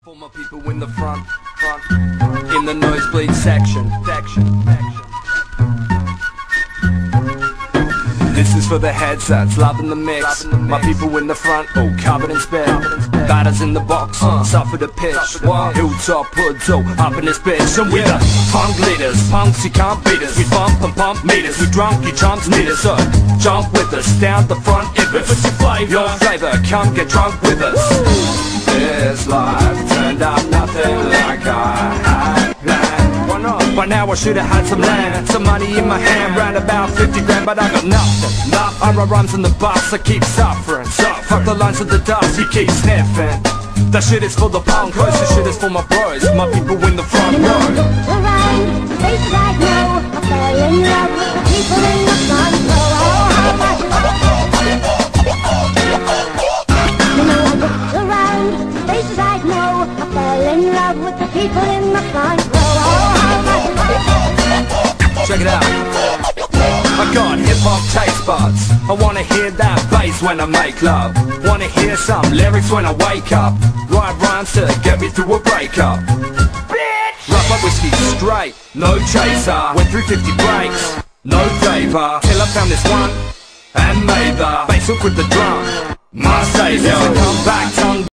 For my people in the front, in the nosebleed section. This is for the headsets, loving the mix. My people in the front, all covered in spit. Batters in the box, suffer the pitch. Hilltop Hoods, up in this bitch. And we're the punk leaders, punks you can't beat us. We bump and pump meters, we drunk, you chumps need us. So jump with us, down the front if it's your flavor, come get drunk with us. This life turned out nothing like I had planned. Why not? By now I should've had some land, some money in my hand, round about 50 grand, but I got nothing. I write rhymes on the bus, I keep suffering. Fuck the lines of the dust, you keep sniffing. That shit is for the punk, this shit is for my bros, my people in the front row. Around the faces I know, I fell in love with the people in the front row. Oh, how much around the faces I know, I fell in love with the people in the front row. Oh, how much. Check it out. I got hip-hop taste buds. I wanna hear that bass when I make love. Wanna hear some lyrics when I wake up. Write rhymes to get me through a breakup. Bitch! Rough up whiskey straight, no chaser. Went through 50 breaks, no favor. Till I found this one and made the bass hook with the drum. My savior, come back, tongue.